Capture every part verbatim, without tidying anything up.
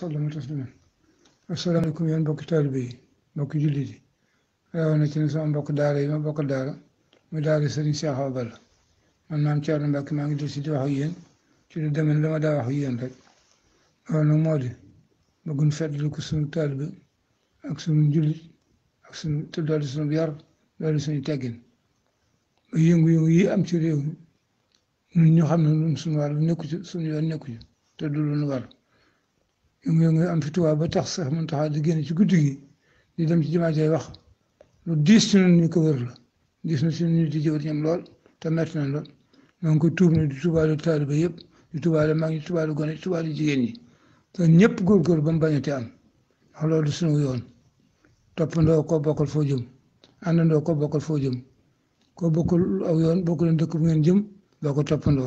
sallama tasliman asalaamaaleykum yéen mbokki taalibe yi mbokki jullit yi rawatina na ci ne sama mbokk daara yi ma bokk daara mu daara Sëriñ Cheikh Awa Balla man maam Thierno Mbacke maa ngi del si di wax ak yéen ci lu demee la ma daa wax ak yéen rek loolu nag moo di bëgguñ feddali ko suñu taalibe ak suñu jullit ak suñu te doolu suñu yar doolu suñu teggin ba yëngu-yëngu yi am ci réew mi ñun ñu xam ne ñun suñu wàll nekku ci suñu yoon nekku ci te du lu ñu war yëngu-yëngu am fi Tuubaa ba tax sax mun taxaw di génn ci guddi gi di dem ci jumaa jay wax lu diis ci ñun ñu ko wër la diis na si ñu di jëwër ñoom lool te metti na lool ñoo ngi koy tuub ne di tuubaalu taalibe yëpp di tuubaalu mag ñi di tuubaalu gone di tuubaalu jigéen ñi te ñëpp góorgóor ba mu bañati am ndax loolu suñu yoon toppandoo ko bokkal foo jëm àndandoo ko bokkal foo jëm ko bokkul aw yoon bokkul leen dëkk bu ngeen jëm doo ko toppandoo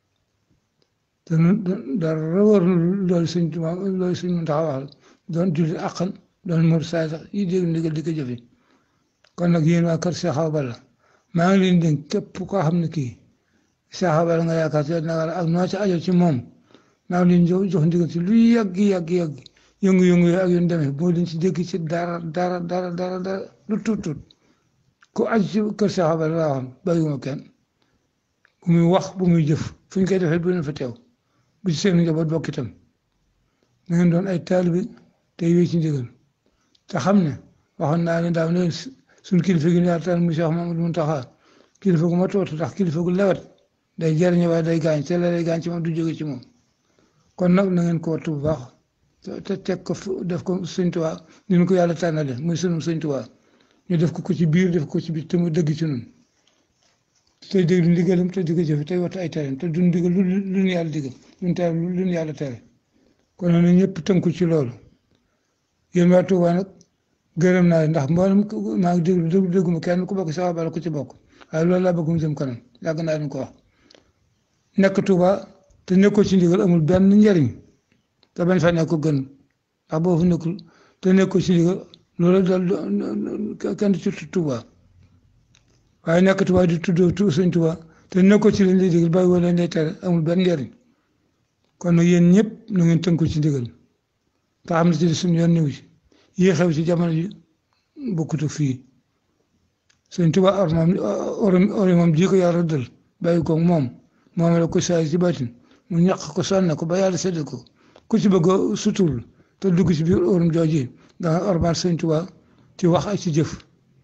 te dara war loolu suñ tubaab loolu suñ mën taxaw wax doon julli àqan doon mor saay sax yi dégg ndigal di ko jëfe kon nag yéen waa kër Cheikh Awa Balla maa ngi leen dénk képp koo xam ne kii Cheikh Awa Balla nga yaakaar te na ak noo ci ajo ci moom maa ngi leen jox jox ndigal ci lu yàgg yàgg yàgg yëngu-yëngu yi ak yoon demee boo leen ci dégg ci dara dara dara dara dara lu tuut tuut ku aju ci kër Cheikh Awa Balla laa xam bàyyiwuma kenn bu muy wax bu muy jëf fu ñu koy defee bu leen fa teew bu ci seen njaboot bokk itam na ngeen doon ay taalibe te wéy ci ndigal te xam ne waxoon naa ne daaw ne suñ kilifa gi ñaar taan mu Cheikh Mamadou Mountakha kilifa gu ma toot ndax kilifa gu lewet day jariñe waaye day gaañ te la day gaañ ci moom du jóge ci moom kon nag na ngeen ko wattu bu baax te teg ko def ko Sëñ Tuubaa ni ñu ko yàlla tànnale muy sunu Sëñ Tuubaa ñu def ko ko ci biir def ko ci biir te mu dëgg ci ñun tey déglu ndigalam te di ko jëfe tey wattu ay tereem te duñ digal lu lu ñu yàlla digal luñ tere lu ñu yàlla tere kon nag ñëpp tënku ci loolu yéen waa Tuubaa nag gërëm naa ndax mboolem maa ngi déglu déglu dégguma kenn ku bokk Cheikh Awa Balla ku ci bokk waaye loolu laa bëgg mu jëm kanam yàgg naa leen ko wax nekk Tuubaa te nekkoo ci ndigal amul benn njariñ te bañ fa nekk ko gën ndax boo fa nekkul te nekkoo ci ndigal loolu daal kenn ci Tuubaa waaye nekk Tuubaa di tuddoo tu Sëñ Tuubaa te nekkoo ci leen lay digal bàyyi wala lay tere amul benn njariñ kon nag yéen ñëpp na ngeen tënku ci ndigal te xam ne ci suñu yoon ñëw ci yii xew ci jamono ji bokkutu fii Sëñ Tuubaa or moom or moom ji ko yàlla dël bàyyi ko moom moom la ko saay ci batin mu ñaq ko sonn ko ba yàlla sédd ko ku ci bëgg a sutul te dugg ci biir orum jooji danga ormal Sëñ Tuubaa ci wax ak ci jëf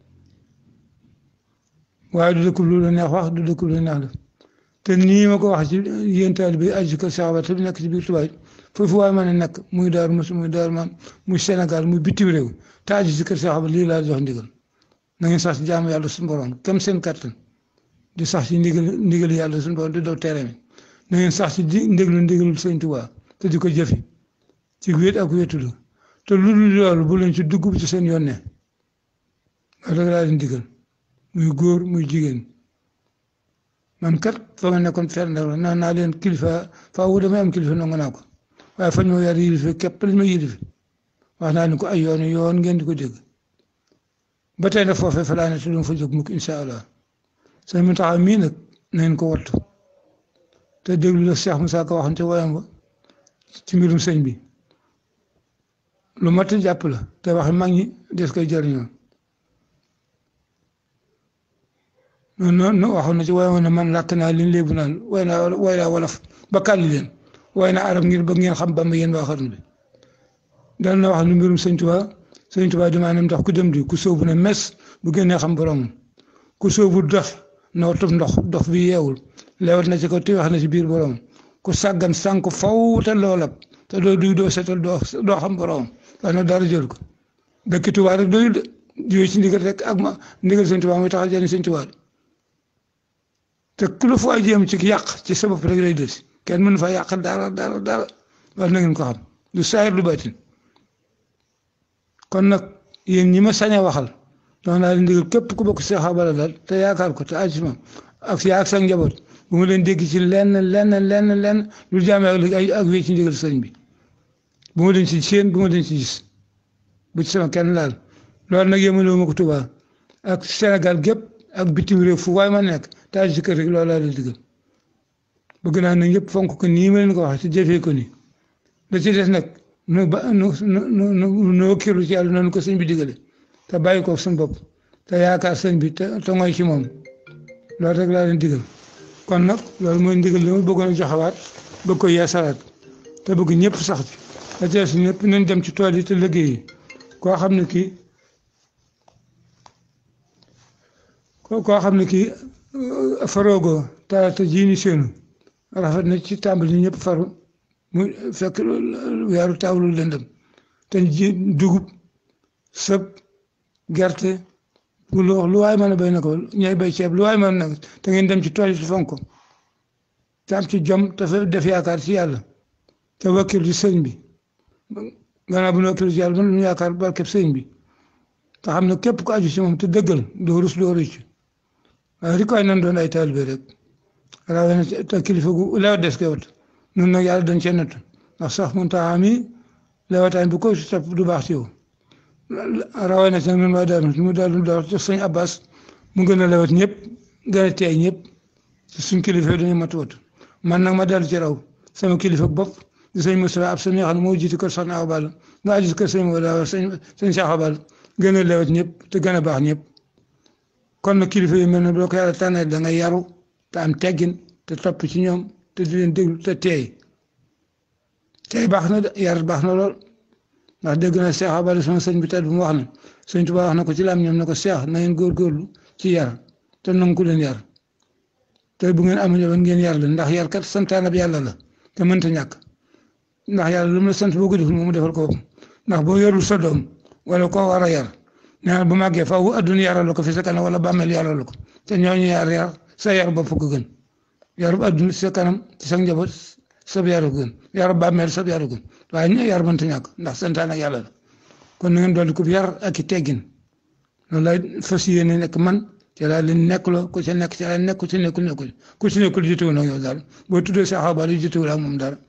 waaye du dëkk lu la neex wax du dëkk lu la neex def te nii ma ko wax ci yéen taalibe bi aju kër Cheikh Awa Balla te nekk ci biir Tuubaa foofu waaye mën a nekk muy Daaru Muxti muy Daaru Maam muy Sénégal muy bitim réew te aju ci kër Cheikh Awa Balla lii laa jox ndigal na ngeen sax ci jaamu yàlla suñu borom kem seen kattan di sax ci ndigal ndigal yàlla suñu borom di daw tere mi na ngeen sax ci di ndéglu ndigalul Sëñ Tuubaa te di ko jëfi ci wéet ak wéetulu te lu dul loolu bu leen ci dugg ci seen yoon ne loolu rek laa leen digal muy góor muy jigéen man kat fa ma nekkoon fer ndaw la naan naa leen kilifa faaw damay am kilifa nangu naa ko waaye fañ ma yar yilife képp lañ ma yilife wax naa leen ko ay yoon yoon ngeen di ko dégg ba tey nag foofee fa laa ne te du ma fa jóg mukk incha allah sëñ Muntaxa mii nag na ngeen ko wattu te déglu la Cheikh Moussa Ka waxoon te woyam ba ci mbirum sëñ bi lu mat a jàpp la te wax mag ñi des koy jëriñoo noonu noonu waxoon na ci woyam ne man làkk naa liñ léebu naan way naa way naa wolof ba kàlli leen way naa arab ngir bëgg ngeen xam ba ma yéen waa xarnu bi dal na wax nu mbirum Sëñ Tuubaa Sëñ Tuubaa di maanaam ndax ku dem di ku sóobu ne mes bu génnee xam borom ku sóobu dox na watub ndox dox bi yeewul leewat na ci ko te wax na ci biir borom ku sàggan sànk faw te loolab te doo duy doo setal doo doo xam borom wax na dara jël ko dëkk Tuubaa rek doyul de yooyu ci ndigal rek ak ma ndigal Sëñ Tuubaa mooy tax a jëriñ Sëñ Tuubaa te ku la fay jéem ci yàq ci sa bopp rek lay des kenn mën fa yàq dara dara dara war na ngeen ko xam lu saayir lu baatin kon nag yéen ñi ma sañ a waxal doon naa leen digal képp ku bokk Cheikh Awa Balla daal te yaakaar ko te aju moom ak yaa ak sa njaboot bu ma leen dégg ci lenn lenn lenn lenn lu jaamee ak ay ak wéy ci ndigal sëñ bi bu ma leen ci séen bu ma leen ci gis bu ci sama kenn laal loolu nag yéemaloo ma ko Tuubaa ak Sénégal gépp ak bitim réew fu waay ma nekk te aju ci kër rek loolu laa leen digal bëgg naa nag ñëpp fonk ko nii ma leen ko waxee te jëfee ko nii la ci des nag nu ba nu nu nu nu wakkilu ci yàlla noonu ko sëñ bi digale te bàyyi ko suñu bopp te yaakaar sëñ bi te te ngoy ci moom loolu rek laa leen digal kon nag loolu mooy ndigal li ma bëggoon a joxewaat bëgg ko yeesalaat te bëgg ñëpp sax ci te tees ñëpp nañ dem ci tool yi te liggéey yi koo xam ne kii koo xam ne kii faroogoo talaata jii ni seenu rafet na ci tàmbali ñëpp faru mu fekk weeru tawlu lëndëm te ji dugub sëb gerte bu loo lu waay mën a béy na ko ñooy béy ceeb lu waay mën a nag te ngeen dem ci tool yi te fonk ko te am ci jom te fa def yaakaar ci yàlla te wakkil ci sëñ bi gannaaw bu ñu wakkil ci yàlla mën ñu yaakaar barkeb sëñ bi te xam ne képp ku aju ci moom te dëggal doo rus doo rëcc waaye rikoy nan doon ay taalibe rek rawatina te kilifa gu lew des ko wat nun nag yàlla dañ cee nattu ndax sax mun taa am yi lewataay bu ko si topp du baax ci yow rawatina nag nun waa daanu mu daal door ci sëñ Abbas mu gën a lewat ñëpp gën a teey ñëpp suñ kilifa yi dañuy matu wat man nag ma dellu ci raw sama kilifa bopp di sëñ Moussa ab sëñ yoo xam ne moo jiitu kër Soxna Awa Balla nga aju kër sëñ Mawla sëñ sëñ Cheikh Awa Balla gën a lewat ñëpp te gën a baax ñëpp kon nag kilifa yi mel ne boo ko yàlla tànnee da ngay yaru te am teggin te topp ci ñoom te di leen déglu te teey teey baax na de yar baax na lool ndax dégg na Cheikh Awa Balla sama sëñ bi tedd bu mu wax ne sëñ Tuubaa wax na ko ci laam ñoom ne ko Cheikh na ngeen góorgóorlu ci yar te nangu ku leen yar te bu ngeen amuñu woon ngeen yar leen ndax yar kat santaanab yàlla la te mënta ñàkk ndax yàlla lu mu la sant boo ko deful moom mu defal ko ndax boo yorul sa doom wala koo war a yar nee bu màggee faaw adduna yaral ko fi sa kanam wala bàmmeel yaral ko te ñooñu yar yar sa yar bopp ko gën yarub adduna sa kanam ci sa njaboot sab yaru gën yarub bàmmeel sab yaru gën waaye ñu yar mënta ñàkk ndax santaan ak yàlla la kon na ngeen dolli ko yar ak i teggin loolu lay fas yéene nekk man ci laa leen nekkuloo ku ci nekk ci laa nekk ku ci nekkul nekkul ku ci nekkul jotewul ak yow daal boo tuddee sa xabaar yi jotewul ak moom dara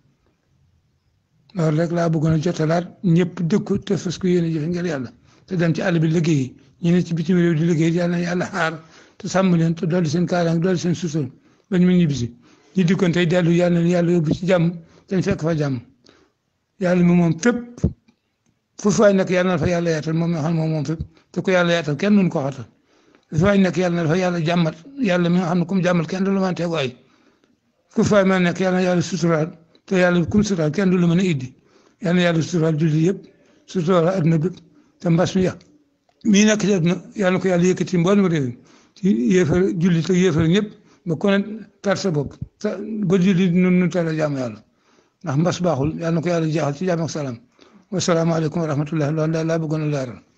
loolu rek laa bëggoon a jotalaat ñëpp dëkku te fas ko yéene jëfe ngir yàlla te dem ci àll bi liggéey ñu ne ci bitim réew di liggéey yàlla na yàlla xaar te sàmm leen te dolli seen kaaraange dolli seen suusal bañ mu ñibbisi ñu dikkoon tey dellu yàlla na yàlla yóbbu ci jàmm dañ fekk fa jàmm yàlla mi moom fépp fu faay nekk yàlla na fa yàlla yaatal moom nga xam ne moom moom fépp te ko yàlla yaatal kenn mënu ko xatal fu faay nekk yàlla na fa yàlla jàmmat yàlla mi nga xam ne comme jàmmat kenn du la mën a teg waay fu faay ma nekk yàlla na yàlla suturaal te yàlla kum suturaal kenn du la mën a iddi yàlla na yàlla suturaal julli yëpp suturaal adduna bépp te mbas mi yàq mii nekk ci àdduna yàlla na ko yàlla yëkkati mboolem réew ci yéefar julli te yéefar ñëpp ba ku ne tar sa bopp ba julli nun nu tala jaamu yàlla ndax mbas baaxul yàlla na ko yàlla jeexal ci jàmm ak salaam wasalaamaaleykum wa rahmatullah loolu daal laa bëggoon a leeral